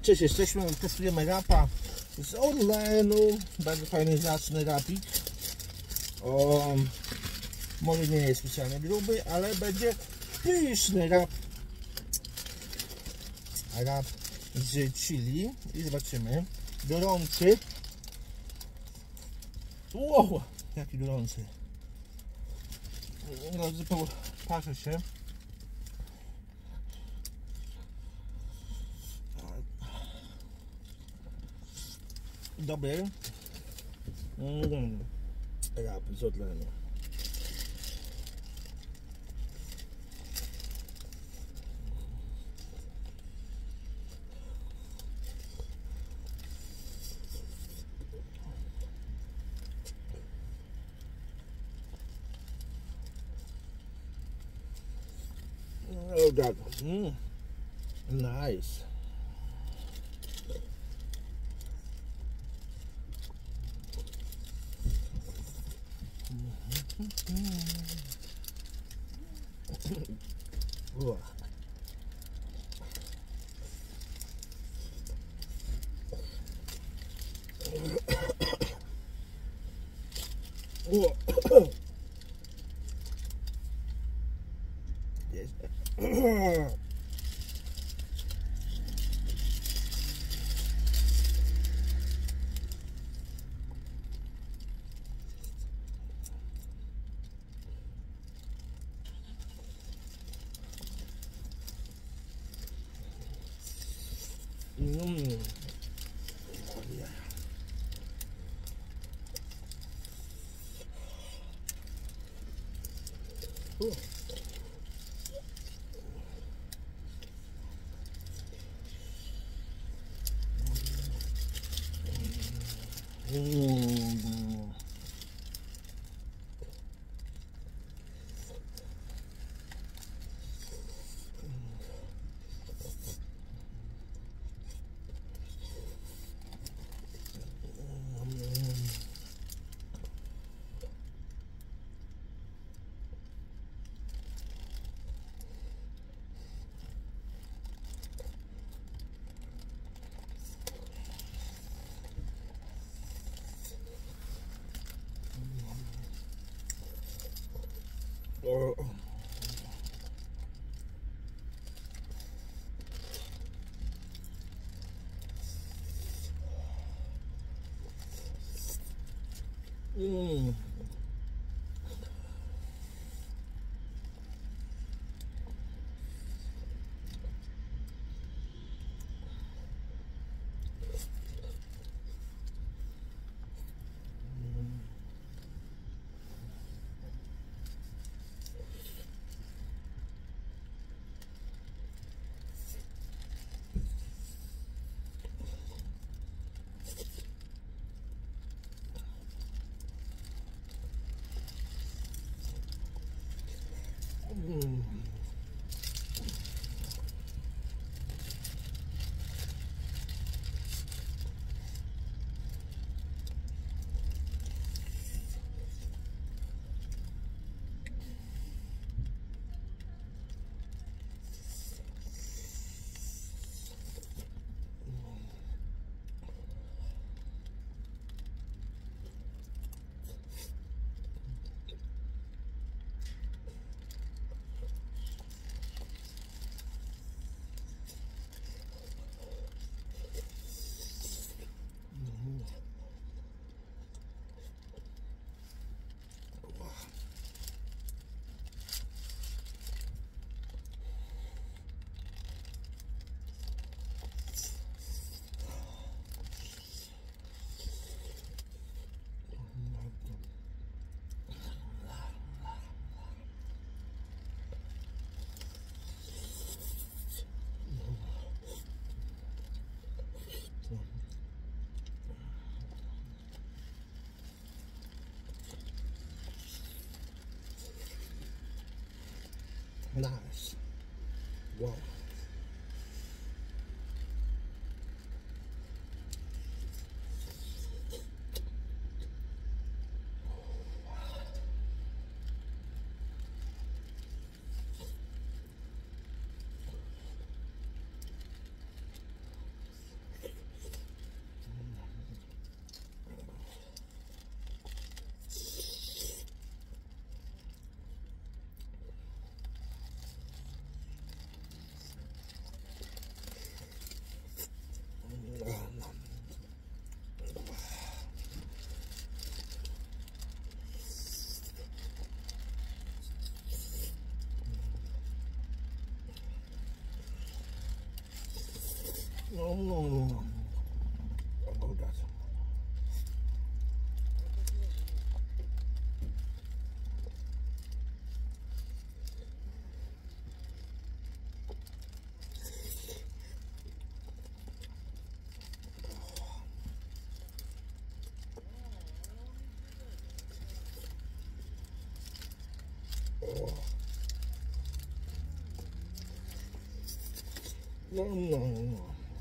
Cześć, jesteśmy, testujemy rapa z Orlenu. Bardzo fajny, zacny rapik. Może nie jest specjalnie gruby, ale będzie pyszny rap. Rap z chili. I zobaczymy. Gorący. Wow, jaki gorący. Patrzę się. Dobry. Rap z Orlenu. Oh God. Nice. Yes. Nice. Wow. No. Oh, that. No.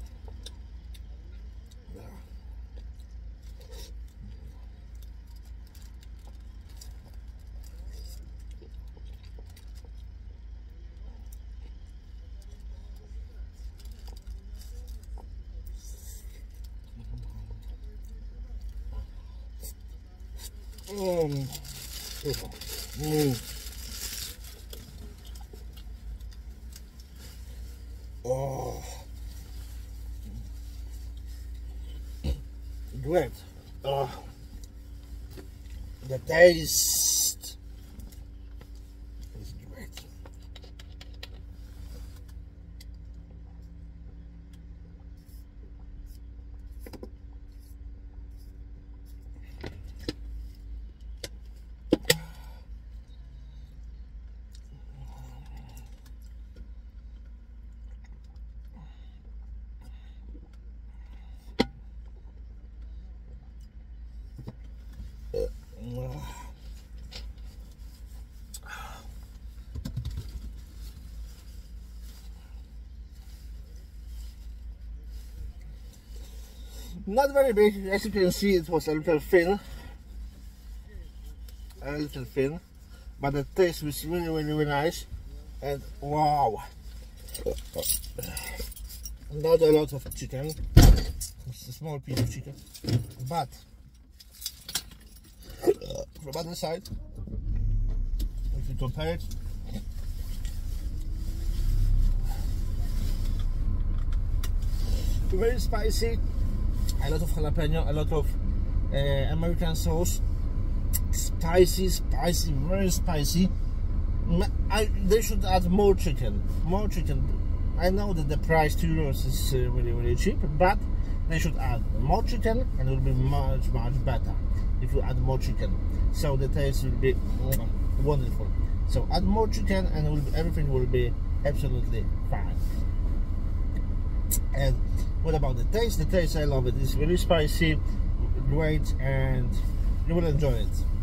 Oh, great. The taste is great. Not very big, as you can see. It was a little thin, but the taste was really nice. And wow, not a lot of chicken. It's a small piece of chicken, but from other side, if you compare it, very spicy, a lot of jalapeno, a lot of American sauce, spicy, very spicy. They should add more chicken. I know that the price €2 is really cheap, but they should add more chicken, and it will be much better if you add more chicken. So the taste will be wonderful. So add more chicken, and everything will be absolutely fine. And what about the taste? The taste, I love it. It's really spicy, great, and you will enjoy it.